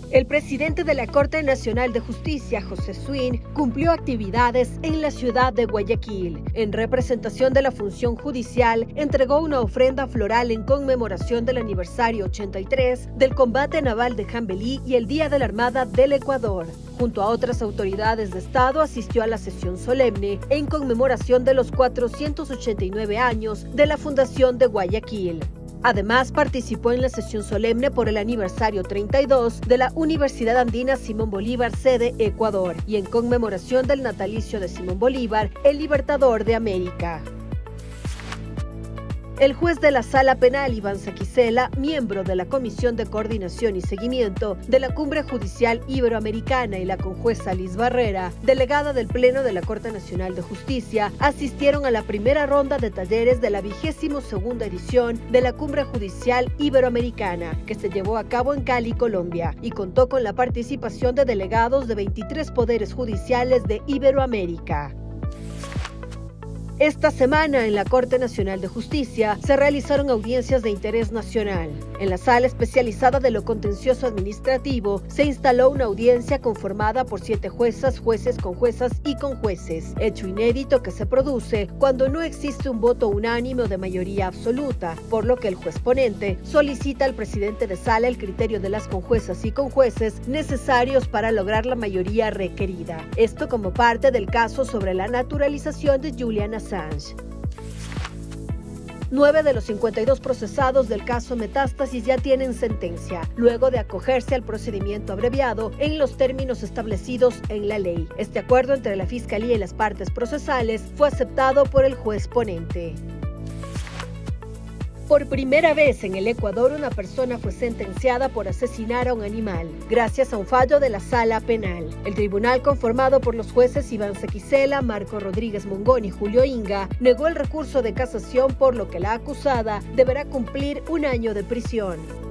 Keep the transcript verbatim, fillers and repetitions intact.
El presidente de la Corte Nacional de Justicia, José Swin, cumplió actividades en la ciudad de Guayaquil. En representación de la función judicial, entregó una ofrenda floral en conmemoración del aniversario ochenta y tres del combate naval de Jambelí y el Día de la Armada del Ecuador. Junto a otras autoridades de Estado, asistió a la sesión solemne en conmemoración de los cuatrocientos ochenta y nueve años de la fundación de Guayaquil. Además, participó en la sesión solemne por el aniversario treinta y dos de la Universidad Andina Simón Bolívar, sede Ecuador, y en conmemoración del natalicio de Simón Bolívar, el libertador de América. El juez de la Sala Penal, Iván Saquicela, miembro de la Comisión de Coordinación y Seguimiento de la Cumbre Judicial Iberoamericana, y la conjueza Liz Barrera, delegada del Pleno de la Corte Nacional de Justicia, asistieron a la primera ronda de talleres de la vigésimo segunda edición de la Cumbre Judicial Iberoamericana, que se llevó a cabo en Cali, Colombia, y contó con la participación de delegados de veintitrés poderes judiciales de Iberoamérica. Esta semana en la Corte Nacional de Justicia se realizaron audiencias de interés nacional. En la Sala Especializada de lo Contencioso Administrativo se instaló una audiencia conformada por siete juezas, jueces, conjuezas y conjueces, hecho inédito que se produce cuando no existe un voto unánime o de mayoría absoluta, por lo que el juez ponente solicita al presidente de sala el criterio de las conjuezas y conjueces necesarios para lograr la mayoría requerida. Esto como parte del caso sobre la naturalización de Julian Assange. Nueve de los cincuenta y dos procesados del caso Metástasis ya tienen sentencia, luego de acogerse al procedimiento abreviado en los términos establecidos en la ley. Este acuerdo entre la Fiscalía y las partes procesales fue aceptado por el juez ponente. Por primera vez en el Ecuador, una persona fue sentenciada por asesinar a un animal, gracias a un fallo de la Sala Penal. El tribunal, conformado por los jueces Iván Saquicela, Marco Rodríguez Mongón y Julio Inga, negó el recurso de casación, por lo que la acusada deberá cumplir un año de prisión.